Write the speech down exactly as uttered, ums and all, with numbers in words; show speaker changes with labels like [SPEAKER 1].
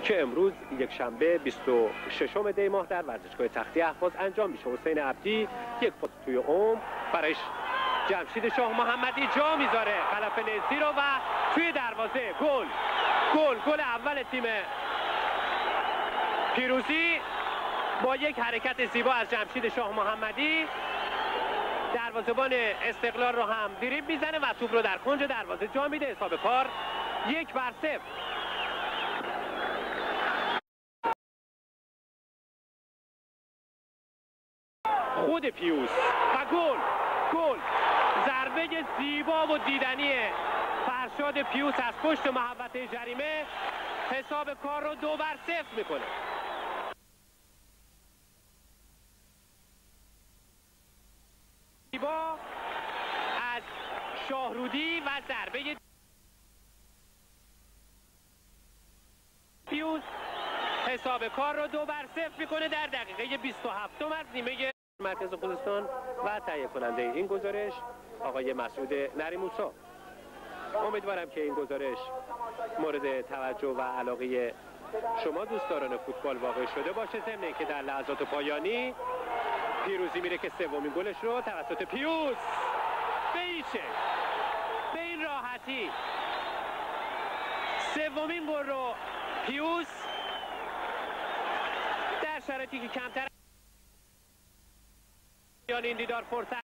[SPEAKER 1] که امروز یک شنبه بیست و ششم دی ماه در ورزشگاه تختی اهواز انجام میشه. حسین عبدی یک پاس توی عمق برایش جمشید شاه محمدی جا میذاره خلف نزدی رو و توی دروازه گل گل گل اول تیم پیروزی با یک حرکت زیبا از جمشید شاه محمدی. دروازه‌بان استقلال رو هم دریبل میزنه و توپ رو در کنج دروازه جا میده. حساب کار یک بر صفر. خود پیوس و گل گل ضربه زیبا و دیدنی فرشاد پیوس از پشت محوطه جریمه حساب کار رو دو بر صفر میکنه. زیبا از شاهرودی و ضربه پیوس حساب کار رو دو بر صفر میکنه در دقیقه بیست و هفت از نیمه. مرکز خوزستان و تهیه کننده این گزارش آقای مسعود نریموسا. امیدوارم که این گزارش مورد توجه و علاقه شما دوستداران فوتبال واقع شده باشه. ضمن که در لحظات پایانی پیروزی میره که سومین گلش رو توسط پیوس به ایچه به این راحتی سومین گل رو پیوس در شرایطی که کمتر این دیدار فرصت